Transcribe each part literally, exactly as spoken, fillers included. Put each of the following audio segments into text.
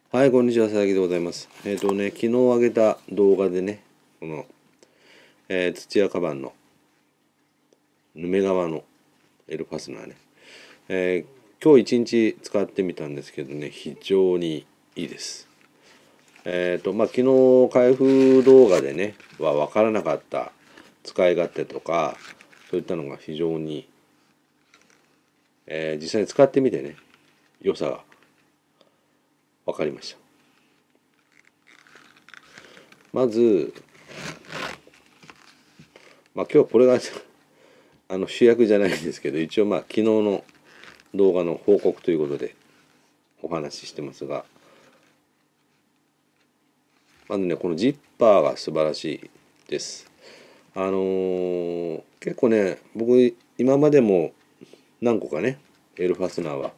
はい、こんにちは、佐々木でございます。えっ、とね、昨日上げた動画でね、この、えー土屋カバンのヌメ革の L ファスナーね、えー今日一日使ってみたんですけどね、非常にいいです。えっ、と、まあ、昨日開封動画でね、は分からなかった使い勝手とか、そういったのが非常に、えー実際に使ってみてね、良さが分かりました。まず、まあ、今日はこれがあの主役じゃないんですけど、一応まあ昨日の動画の報告ということでお話ししてますが、まずね、このジッパーが素晴らしいです。あのー結構ね、僕今までも何個かね L ファスナーは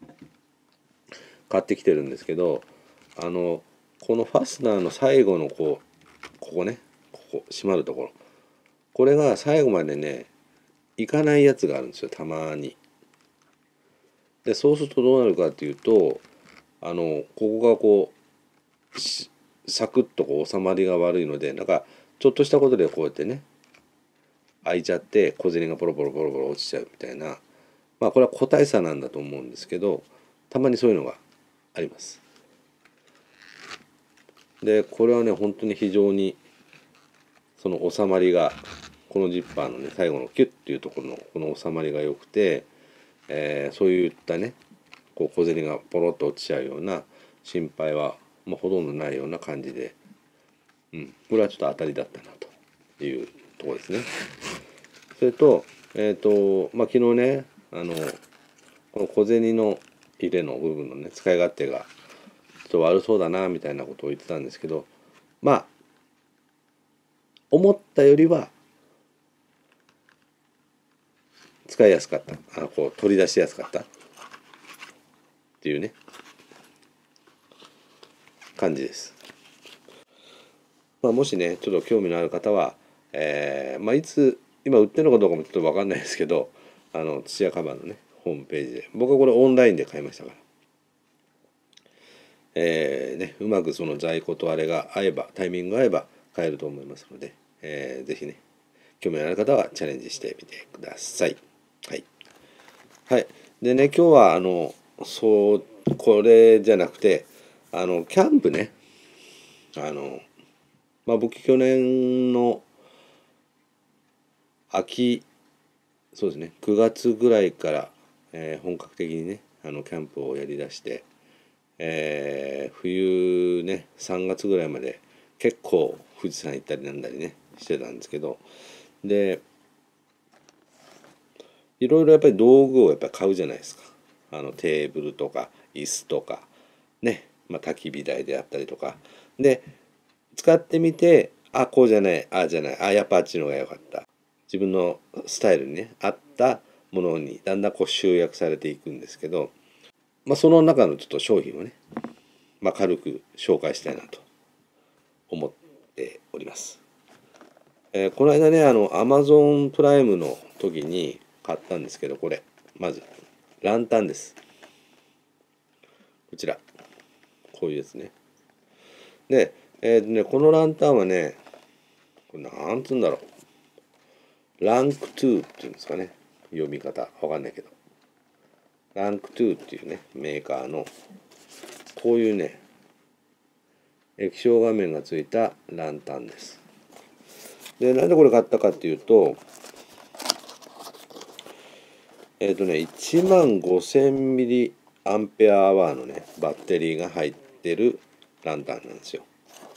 買ってきてるんですけど、あのこのファスナーの最後のこうここね、ここ閉まるところ、これが最後までねいかないやつがあるんですよ、たまに。でそうするとどうなるかっていうと、あのここがこうサクッとこう収まりが悪いので、なんかちょっとしたことでこうやってね開いちゃって小銭がポロポロポロポロ落ちちゃうみたいな、まあこれは個体差なんだと思うんですけど、たまにそういうのがあります。でこれはね本当に非常にその収まりが、このジッパーのね最後のキュッっていうところのこの収まりが良くて、えーそういったねこう小銭がポロッと落ちちゃうような心配は、まあ、ほとんどないような感じで、うん、これはちょっと当たりだったなというところですね。それと、えっ、と、まあ、昨日ね、あの、この小銭の入れの部分のね、使い勝手がちょっと悪そうだな、みたいなことを言ってたんですけど、まあ、思ったよりは使いやすかった。あの、こう、取り出しやすかったっていうね、感じです。まあ、もしね、ちょっと興味のある方は、えーまあ、いつ、今売ってるのかどうかもちょっと分かんないですけど、あの、土屋カバンのね、ホームページで、僕はこれオンラインで買いましたから、えーね、うまくその在庫とあれが合えば、タイミングが合えば買えると思いますので、えー、ぜひね、興味のある方はチャレンジしてみてください。はい。はい。でね、今日は、あの、そう、これじゃなくて、あの、キャンプね、あの、まあ、僕去年の秋、そうですね、くがつぐらいから、えー本格的にね、あの、キャンプをやりだして、えー冬ねさんがつぐらいまで結構富士山行ったりなんだりねしてたんですけど、でいろいろやっぱり道具をやっぱり買うじゃないですか。あのテーブルとか椅子とかね、まあ、焚き火台であったりとかで使ってみて、あこうじゃない、ああじゃない、あやっぱあっちの方が良かった、自分のスタイルにね合ったものにだんだんこう集約されていくんですけど、まあ、その中のちょっと商品をね、まあ、軽く紹介したいなと思っております。えーこの間ね、あの、アマゾンプライムの時に買ったんですけど、これ、まず、ランタンです。こちら、こういうやつね。で、えーとね、このランタンはね、これなんつうんだろう。ランクにっていうんですかね。読み方、わかんないけど。ランクにっていうね、メーカーの、こういうね、液晶画面がついたランタンです。で、なんでこれ買ったかっていうと、えっ、とね、いちまんごせんミリアンペアアワーのね、バッテリーが入ってるランタンなんですよ。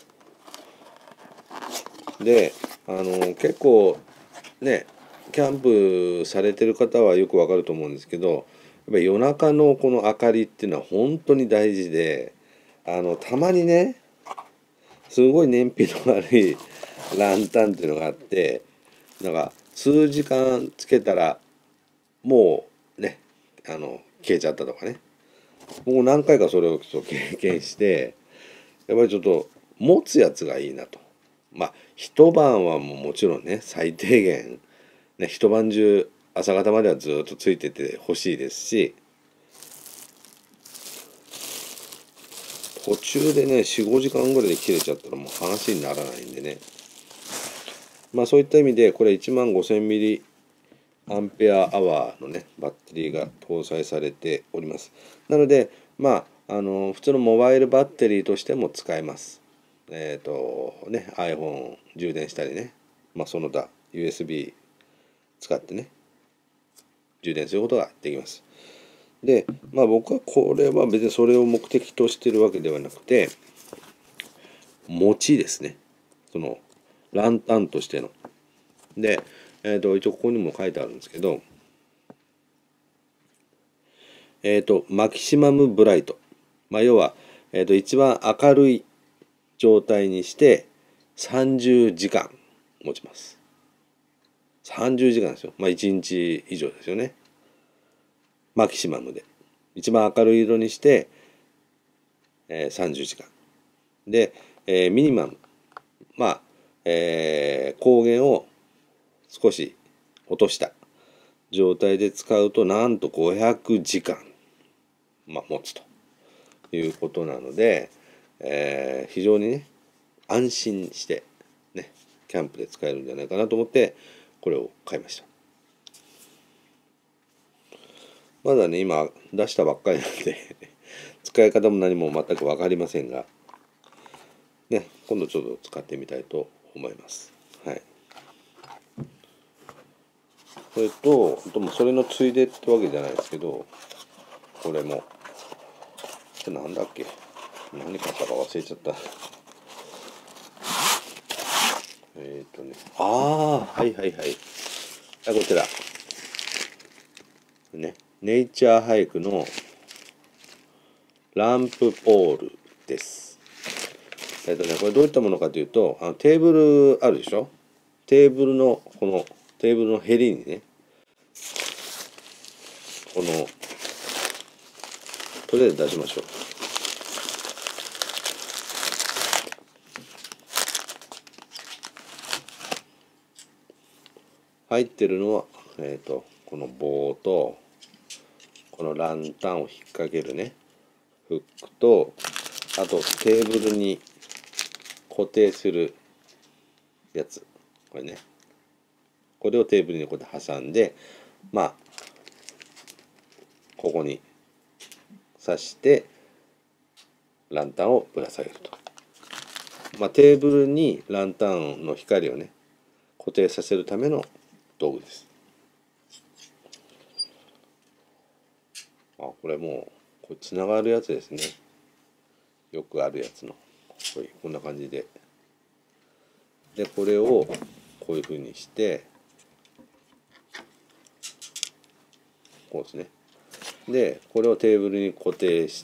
で、あの、結構ね、キャンプされてる方はよくわかると思うんですけど、やっぱり夜中のこの明かりっていうのは本当に大事で、あの、たまにね、すごい燃費の悪いランタンっていうのがあって、なんか数時間つけたらもうね、あの、消えちゃったとかね。僕何回かそれをちょっと経験して、やっぱりちょっと持つやつがいいなと。まあ一晩はもうもちろんね最低限ね、一晩中朝方まではずっとついててほしいですし、 途中でねよん、ごじかんぐらいで切れちゃったらもう話にならないんでね。まあそういった意味でこれいちまんごせんミリアンペアアワーのねバッテリーが搭載されております。なのでまああの普通のモバイルバッテリーとしても使えます。えっとね iPhone 充電したりね、まあその他 ユーエスビー 使ってね充電することができます。でまあ僕はこれは別にそれを目的としてるわけではなくて、餅ですね、そのランタンとしての。で、えー、と一応ここにも書いてあるんですけど、えっ、とマキシマムブライト、まあ、要は、えー、と一番明るい状態にしてさんじゅうじかん持ちます。さんじゅうじかんですよ。まあいちにち以上ですよね。マキシマムで一番明るい色にして、えー、さんじゅうじかんで、えーミニマム、まあ、えー光源を少し落とした状態で使うとなんとごひゃくじかん、まあ、持つということなので、えー非常にね安心してねキャンプで使えるんじゃないかなと思ってこれを買いました。まだね今出したばっかりなんで使い方も何も全く分かりませんがね、今度ちょっと使ってみたいと思います。はい。それと、あともそれのついでってわけじゃないですけど、これも、これなんだっけ、何買ったか忘れちゃった。えっとね、ああ、はいはいはい。あ、こちら。ね、ネイチャーハイクのランプポールです。えっとね、これどういったものかというと、あのテーブルあるでしょ。テーブルの、このテーブルのへりにね、この、とりあえず出しましょう。入ってるのは、えっと、この棒と、このランタンを引っ掛けるね、フックと、あとテーブルに固定するやつ。これね。これをテーブルにこうやって挟んで、まあ、ここに刺して、ランタンをぶら下げると。まあ、テーブルにランタンの光をね、固定させるための道具です。あ、これもう、これつながるやつですね。よくあるやつの。ここんな感じで。で、これをこういうふうにして、こうですね。で、これをテーブルに固定して、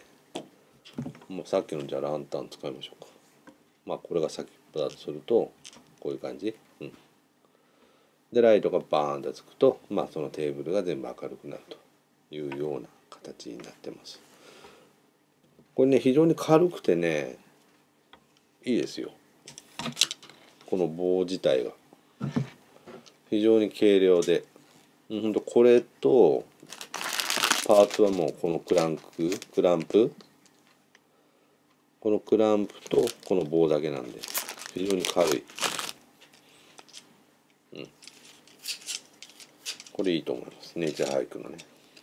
もうさっきのじゃあランタン使いましょうか。まあこれが先っぽだとすると、こういう感じ。うん。で、ライトがバーンとつくと、まあそのテーブルが全部明るくなるというような形になってます。これね、非常に軽くてね、いいですよ。この棒自体が。非常に軽量で。うん、ほんとこれと、パーツはもうこのクランク、クランプ、このクランプとこの棒だけなんで、非常に軽い。うん。これいいと思います。ネイチャーハイクのね。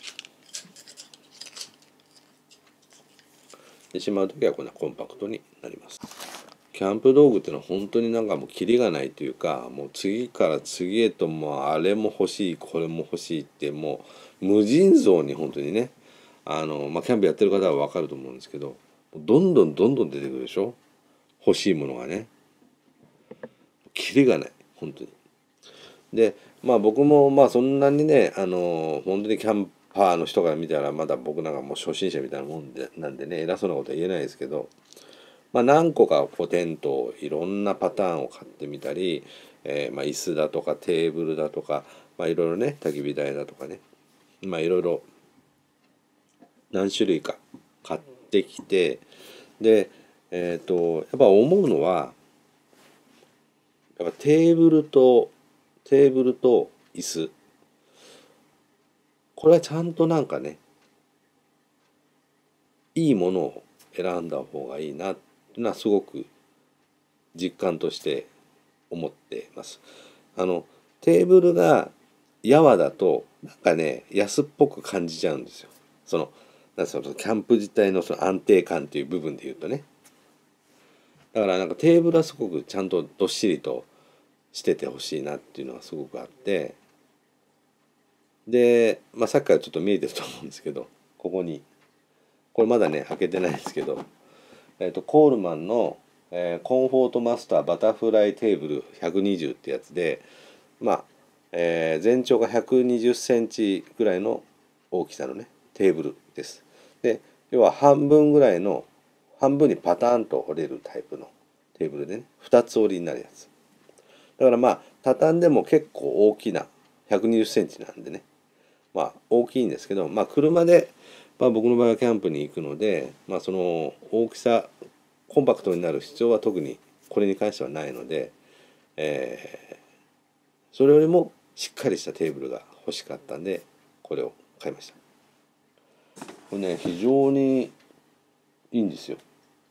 でしまうときはこんなコンパクトになります。キャンプ道具っていうのは本当になんかもうキリがないというか、もう次から次へともうあれも欲しい、これも欲しいってもう無尽蔵に本当にね、あの、まあ、キャンプやってる方はわかると思うんですけど、どんどんどんどん出てくるでしょ。欲しいものがね。キリがない、本当に。で、まあ僕もまあそんなにね、あの、本当にキャンパーの人から見たらまだ僕なんかもう初心者みたいなもんで、なんでね、偉そうなことは言えないですけど、まあ、何個かこうテントをいろんなパターンを買ってみたり、えー、まあ椅子だとかテーブルだとか、まあ、いろいろね焚き火台だとかね、まあいろいろ何種類か買ってきて、でえっとやっぱ思うのはやっぱテーブルとテーブルと椅子、これはちゃんとなんかねいいものを選んだ方がいいなっていうのはすごく実感として思ってます。あのテーブルがやわだとなんかね安っぽく感じちゃうんですよ。そのなんかそのキャンプ自体のその安定感っていう部分で言うとね。だからなんかテーブルはすごくちゃんとどっしりとしててほしいなっていうのはすごくあって、で、まあ、さっきからちょっと見えてると思うんですけど、ここにこれまだね開けてないんですけど、えー、とコールマンの、えーコンフォートマスターバタフライテーブルひゃくにじゅうってやつで、まあ、えー全長がひゃくにじゅっセンチぐらいの大きさのねテーブルです。で要は半分ぐらいの半分にパターンと折れるタイプのテーブルでねふたつ折りになるやつだから、まあ畳んでも結構大きなひゃくにじゅっセンチなんでね、まあ大きいんですけど、まあ車で、まあ、僕の場合はキャンプに行くので、まあその大きさコンパクトになる必要は特にこれに関してはないので、えーそれよりもしっかりしたテーブルが欲しかったんでこれを買いました。これね非常にいいんですよ。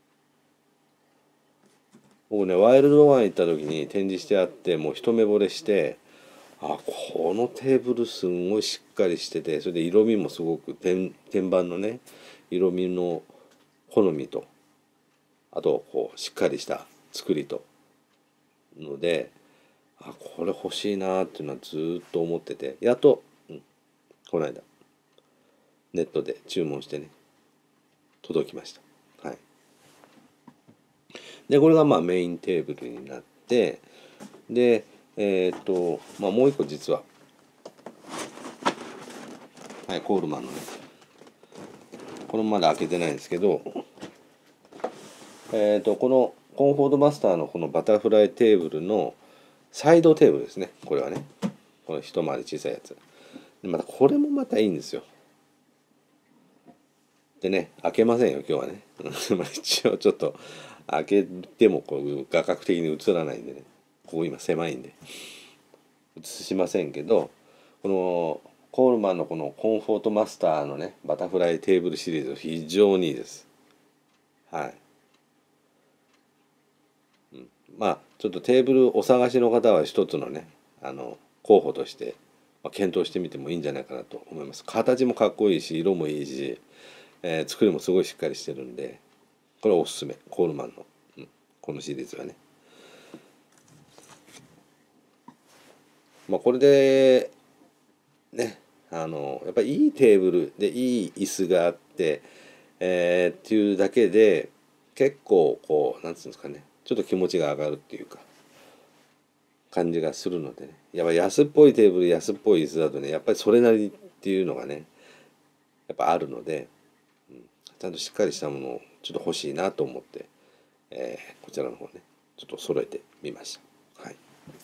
僕ねワイルドワン行った時に展示してあってもう一目惚れして、あこのテーブルすんごいしっかりしてて、それで色味もすごく天天板のね色味の好みと、あとこうしっかりした作りとので、あこれ欲しいなっていうのはずーっと思ってて、やっと、うん、この間ネットで注文してね届きました。はい。でこれがまあメインテーブルになって、でえっ、とまあもう一個実は、はい、コールマンのねこれもまだ開けてないんですけど、えっ、とこのコンフォートマスターのこのバタフライテーブルのサイドテーブルですね。これはねこの一回り小さいやつで、またこれもまたいいんですよ。でね開けませんよ今日はねまあ一応ちょっと開けてもこう画角的に映らないんでね、ここ今狭いんで映しませんけど、このコールマンのこのコンフォートマスターのねバタフライテーブルシリーズ非常にいいです。はい。まあちょっとテーブルお探しの方は一つのねあの候補として、まあ、検討してみてもいいんじゃないかなと思います。形もかっこいいし色もいいし、えー作りもすごいしっかりしてるんで、これおすすめコールマンの、うん、このシリーズはね。まあこれでねあのやっぱりいいテーブルでいい椅子があって、えーっていうだけで結構こうなんつうんですかねちょっと気持ちが上がるっていうか感じがするのでね、やっぱ安っぽいテーブル安っぽい椅子だとねやっぱりそれなりっていうのがねやっぱあるので、うん、ちゃんとしっかりしたものをちょっと欲しいなと思って、えーこちらの方ねちょっと揃えてみました。はい。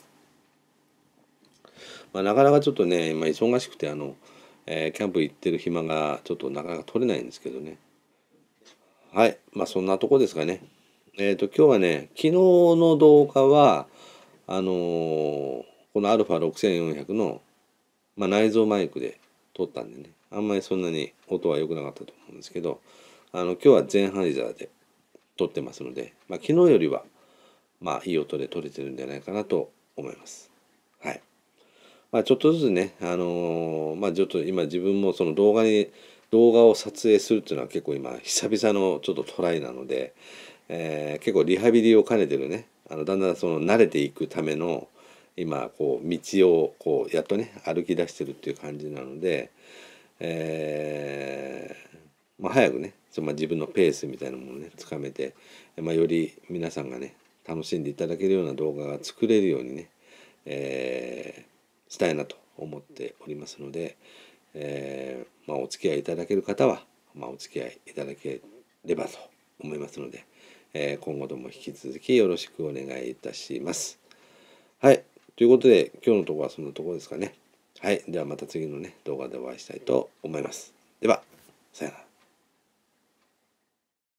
まあ、なかなかちょっとね今忙しくてあの、えーキャンプ行ってる暇がちょっとなかなか取れないんですけどね。はい、まあそんなとこですかね。えっと今日はね昨日の動画はあのーこの アルファろくせんよんひゃく の、まあ、内蔵マイクで撮ったんでねあんまりそんなに音は良くなかったと思うんですけど、あの今日はゼンハイザーで撮ってますので、まあ、昨日よりはまあいい音で撮れてるんじゃないかなと思います。はい。まあ、ちょっとずつね、あのーまあ、ちょっと今自分もその動画に動画を撮影するっていうのは結構今久々のちょっとトライなので、えー結構リハビリを兼ねてるね、あのだんだんその慣れていくための今こう道をこうやっとね歩き出してるっていう感じなので、えーまあ、早くねそのまあ自分のペースみたいなものをねつかめて、まあ、より皆さんがね楽しんでいただけるような動画が作れるようにね、えーしたいなと思っておりますので、えーまあ、お付き合いいただける方は、まあ、お付き合いいただければと思いますので、えー今後とも引き続きよろしくお願いいたします。はい。ということで今日のところはそんなところですかね。はい。ではまた次のね動画でお会いしたいと思います。では、さよなら。